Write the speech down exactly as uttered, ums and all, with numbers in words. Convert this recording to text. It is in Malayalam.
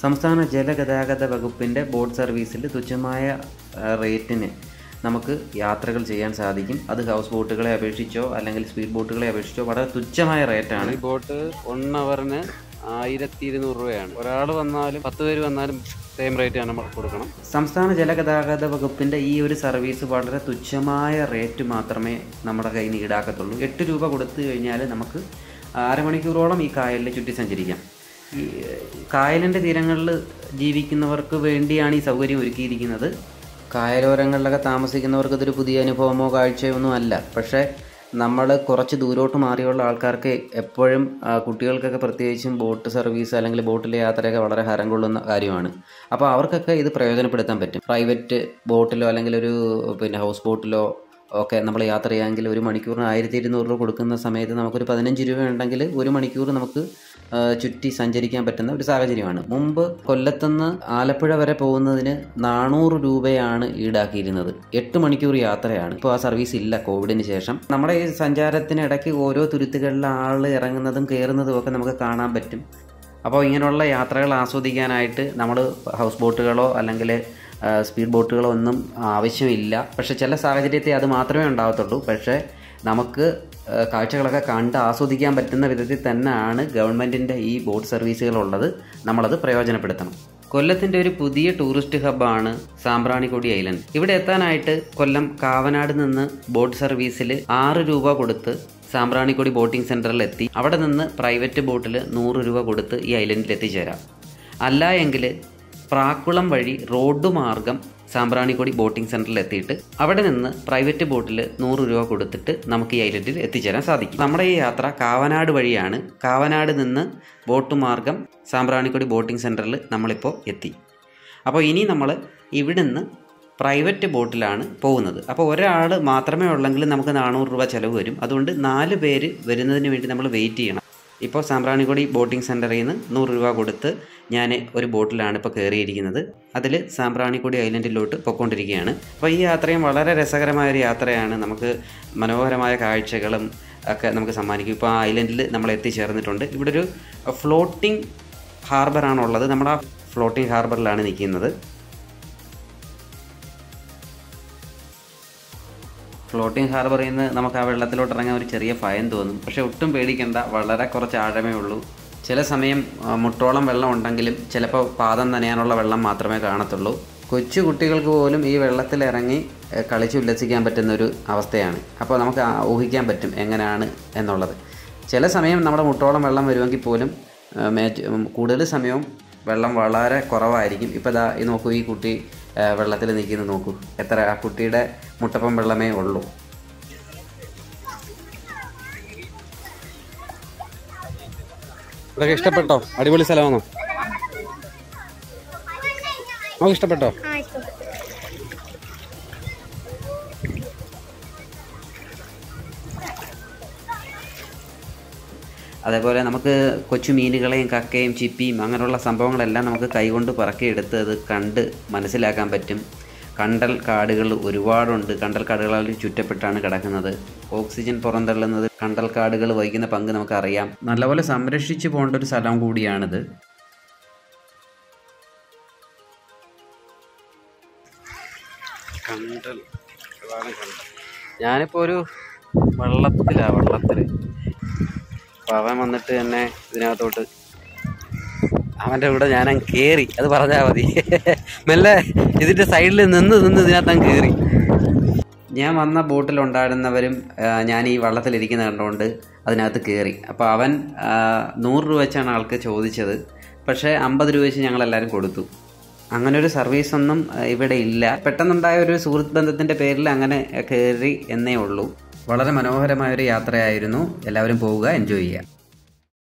സംസ്ഥാന ജലഗതാഗത വകുപ്പിൻ്റെ ബോട്ട് സർവീസിൽ തുച്ഛമായ റേറ്റിന് നമുക്ക് യാത്രകൾ ചെയ്യാൻ സാധിക്കും. അത് ഹൗസ് ബോട്ടുകളെ അപേക്ഷിച്ചോ അല്ലെങ്കിൽ സ്പീഡ് ബോട്ടുകളെ അപേക്ഷിച്ചോ വളരെ തുച്ഛമായ റേറ്റാണ്. ഈ ബോട്ട് വൺ അവറിന് ആയിരത്തി ഇരുന്നൂറ് രൂപയാണ്. ഒരാൾ വന്നാലും പത്ത് പേര് വന്നാലും സെയിം റേറ്റ് ആണ് കൊടുക്കണം. സംസ്ഥാന ജലഗതാഗത വകുപ്പിൻ്റെ ഈ ഒരു സർവീസ് വളരെ തുച്ഛമായ റേറ്റ് മാത്രമേ നമ്മുടെ കയ്യിൽ നിന്ന് ഈടാക്കത്തുള്ളൂ. എട്ട് രൂപ കൊടുത്തു കഴിഞ്ഞാൽ നമുക്ക് അരമണിക്കൂറോളം ഈ കായലിൽ ചുറ്റി സഞ്ചരിക്കാം. ഈ കായലിൻ്റെ തീരങ്ങളിൽ ജീവിക്കുന്നവർക്ക് വേണ്ടിയാണ് ഈ സൗകര്യം ഒരുക്കിയിരിക്കുന്നത്. കായലോരങ്ങളിലൊക്കെ താമസിക്കുന്നവർക്ക് ഇതൊരു പുതിയ അനുഭവമോ കാഴ്ചയോ ഒന്നും അല്ല. പക്ഷേ നമ്മൾ കുറച്ച് ദൂരോട്ട് മാറിയുള്ള ആൾക്കാർക്ക് എപ്പോഴും കുട്ടികൾക്കൊക്കെ പ്രത്യേകിച്ചും ബോട്ട് സർവീസ് അല്ലെങ്കിൽ ബോട്ടിലെ യാത്രയൊക്കെ വളരെ ഹരം കൊള്ളുന്ന കാര്യമാണ്. അപ്പോൾ അവർക്കൊക്കെ ഇത് പ്രയോജനപ്പെടുത്താൻ പറ്റും. പ്രൈവറ്റ് ബോട്ടിലോ അല്ലെങ്കിൽ ഒരു പിന്നെ ഹൗസ് ബോട്ടിലോ ഒക്കെ നമ്മൾ യാത്ര ചെയ്യാമെങ്കിൽ ഒരു മണിക്കൂറിന് ആയിരത്തി ഇരുന്നൂറ് രൂപ കൊടുക്കുന്ന സമയത്ത് നമുക്കൊരു പതിനഞ്ച് രൂപ ഉണ്ടെങ്കിൽ ഒരു മണിക്കൂർ നമുക്ക് ചുറ്റി സഞ്ചരിക്കാൻ പറ്റുന്ന ഒരു സാഹചര്യമാണ്. മുമ്പ് കൊല്ലത്തുനിന്ന് ആലപ്പുഴ വരെ പോകുന്നതിന് നാനൂറ് രൂപയാണ് ഈടാക്കിയിരുന്നത്. എട്ട് മണിക്കൂർ യാത്രയാണ്. ഇപ്പോൾ ആ സർവീസ് ഇല്ല കോവിഡിന് ശേഷം. നമ്മുടെ ഈ സഞ്ചാരത്തിനിടയ്ക്ക് ഓരോ തുരുത്തുകളിലെ ആൾ ഇറങ്ങുന്നതും കയറുന്നതും ഒക്കെ നമുക്ക് കാണാൻ പറ്റും. അപ്പോൾ ഇങ്ങനെയുള്ള യാത്രകൾ ആസ്വദിക്കാനായിട്ട് നമ്മൾ ഹൗസ് ബോട്ടുകളോ അല്ലെങ്കിൽ സ്പീഡ് ബോട്ടുകളോ ഒന്നും ആവശ്യമില്ല. പക്ഷേ ചില സാഹചര്യത്തിൽ അത് മാത്രമേ ഉണ്ടാകത്തുള്ളൂ. പക്ഷേ നമുക്ക് കാഴ്ചകളൊക്കെ കണ്ട് ആസ്വദിക്കാൻ പറ്റുന്ന വിധത്തിൽ തന്നെയാണ് ഗവൺമെൻറ്റിൻ്റെ ഈ ബോട്ട് സർവീസുകളുള്ളത്. നമ്മളത് പ്രയോജനപ്പെടുത്തണം. കൊല്ലത്തിൻ്റെ ഒരു പുതിയ ടൂറിസ്റ്റ് ഹബ്ബാണ് സാമ്പ്രാണിക്കൊടി ഐലൻഡ്. ഇവിടെ എത്താനായിട്ട് കൊല്ലം കാവനാട് നിന്ന് ബോട്ട് സർവീസിൽ ആറ് രൂപ കൊടുത്ത് സാമ്പ്രാണിക്കൊടി ബോട്ടിംഗ് സെൻറ്ററിൽ എത്തി അവിടെ നിന്ന് പ്രൈവറ്റ് ബോട്ടിൽ നൂറ് രൂപ കൊടുത്ത് ഈ ഐലൻഡിൽ എത്തിച്ചേരാം. അല്ല എങ്കിൽ പ്രാക്കുളം വഴി റോഡ് മാർഗം സാമ്പ്രാണിക്കൊടി ബോട്ടിംഗ് സെൻറ്ററിൽ എത്തിയിട്ട് അവിടെ നിന്ന് പ്രൈവറ്റ് ബോട്ടിൽ നൂറ് രൂപ കൊടുത്തിട്ട് നമുക്ക് ഈ ഐലൻഡിൽ എത്തിച്ചേരാൻ സാധിക്കും. നമ്മുടെ ഈ യാത്ര കാവനാട് വഴിയാണ്. കാവനാട് നിന്ന് ബോട്ട് മാർഗം സാമ്പ്രാണിക്കൊടി ബോട്ടിംഗ് സെൻറ്ററിൽ നമ്മളിപ്പോൾ എത്തി. അപ്പോൾ ഇനി നമ്മൾ ഇവിടുന്ന് പ്രൈവറ്റ് ബോട്ടിലാണ് പോകുന്നത്. അപ്പോൾ ഒരാൾ മാത്രമേ ഉള്ളെങ്കിൽ നമുക്ക് നാനൂറ് രൂപ ചിലവ് വരും. അതുകൊണ്ട് നാല് പേര് വരുന്നതിന് വേണ്ടി നമ്മൾ വെയിറ്റ് ചെയ്യണം. ഇപ്പോൾ സാമ്പ്രാണിക്കൊടി ബോട്ടിംഗ് സെൻറ്ററിൽ നിന്ന് നൂറ് രൂപ കൊടുത്ത് ഞാൻ ഒരു ബോട്ടിലാണ് ഇപ്പോൾ കയറിയിരിക്കുന്നത്. അതിൽ സാമ്പ്രാണിക്കൊടി ഐലൻഡിലോട്ട് പൊയ്ക്കൊണ്ടിരിക്കുകയാണ്. അപ്പോൾ ഈ യാത്രയും വളരെ രസകരമായൊരു യാത്രയാണ്. നമുക്ക് മനോഹരമായ കാഴ്ചകളും ഒക്കെ നമുക്ക് സമ്മാനിക്കും. ഇപ്പോൾ ആ ഐലൻഡിൽ നമ്മൾ എത്തിച്ചേർന്നിട്ടുണ്ട്. ഇവിടെ ഒരു ഫ്ലോട്ടിംഗ് ഹാർബറാണുള്ളത്. നമ്മൾ ആ ഫ്ലോട്ടിംഗ് ഹാർബറിലാണ് നിൽക്കുന്നത്. ഫ്ലോട്ടിംഗ് ഹാർബറിൽ നിന്ന് നമുക്ക് ആ വെള്ളത്തിലോട്ട് ഇറങ്ങാൻ ഒരു ചെറിയ ഭയം തോന്നും. പക്ഷേ ഒട്ടും പേടിക്കേണ്ട, വളരെ കുറച്ച് ആഴമേ ഉള്ളൂ. ചില സമയം മുട്ടോളം വെള്ളം ഉണ്ടെങ്കിലും ചിലപ്പോൾ പാദം നനയാനുള്ള വെള്ളം മാത്രമേ കാണത്തുള്ളൂ. കൊച്ചു കുട്ടികൾക്ക് പോലും ഈ വെള്ളത്തിലിറങ്ങി കളിച്ച് ഉല്ലസിക്കാൻ പറ്റുന്നൊരു അവസ്ഥയാണ്. അപ്പോൾ നമുക്ക് ഊഹിക്കാൻ പറ്റും എങ്ങനെയാണ് എന്നുള്ളത്. ചില സമയം നമ്മുടെ മുട്ടോളം വെള്ളം വരുമെങ്കിൽ പോലും കൂടുതൽ സമയവും വെള്ളം വളരെ കുറവായിരിക്കും. ഇപ്പോൾ ദാ ഈ നോക്കൂ, ഈ കുട്ടി വെള്ളത്തിൽ നിൽക്കുന്നത് നോക്കൂ. എത്ര ആ കുട്ടിയുടെ മുട്ടപ്പം വെള്ളമേ ഉള്ളൂ. ഇതൊക്കെ ഇഷ്ടപ്പെട്ടോ? അടിപൊളി സ്ഥലമാണോ? നമുക്ക് ഇഷ്ടപ്പെട്ടോ? അതേപോലെ നമുക്ക് കൊച്ചു മീനുകളെയും കക്കയും ചിപ്പിയും അങ്ങനെയുള്ള സംഭവങ്ങളെല്ലാം നമുക്ക് കൈകൊണ്ട് പറക്കിയെടുത്ത് അത് കണ്ട് മനസ്സിലാക്കാൻ പറ്റും. കണ്ടൽ കാടുകൾ ഒരുപാടുണ്ട്. കണ്ടൽ കാടുകളാൽ ചുറ്റപ്പെട്ടാണ് കിടക്കുന്നത്. ഓക്സിജൻ പുറന്തള്ളുന്നത് കണ്ടൽ കാടുകൾ വഹിക്കുന്ന പങ്ക് നമുക്കറിയാം. നല്ലപോലെ സംരക്ഷിച്ചു പോകേണ്ട ഒരു സ്ഥലം കൂടിയാണിത്. കണ്ടൽ ഞാനിപ്പോൾ ഒരു വെള്ളത്തിലാണ് വെള്ളത്തിൽ അപ്പോൾ അവൻ വന്നിട്ട് തന്നെ ഇതിനകത്തോട്ട് അവൻ്റെ കൂടെ ഞാനങ്ങ് കയറി. അത് പറഞ്ഞാൽ മതി. മെല്ലെ ഇതിൻ്റെ സൈഡിൽ നിന്ന് നിന്ന് ഇതിനകത്തങ്ങ് കയറി. ഞാൻ വന്ന ബോട്ടിലുണ്ടായിരുന്നവരും ഞാൻ ഈ വള്ളത്തിലിരിക്കുന്ന കണ്ടുകൊണ്ട് അതിനകത്ത് കയറി. അപ്പോൾ അവൻ നൂറ് രൂപ വെച്ചാണ് ആൾക്ക് ചോദിച്ചത്. പക്ഷേ അമ്പത് രൂപ വെച്ച് ഞങ്ങളെല്ലാവരും കൊടുത്തു. അങ്ങനെ ഒരു സർവീസൊന്നും ഇവിടെ ഇല്ല. പെട്ടെന്നുണ്ടായ ഒരു സുഹൃത്ത് ബന്ധത്തിൻ്റെ പേരിൽ അങ്ങനെ കയറി എന്നേ ഉള്ളൂ. വളരെ മനോഹരമായൊരു യാത്രയായിരുന്നു. എല്ലാവരും പോവുക, എൻജോയ് ചെയ്യുക.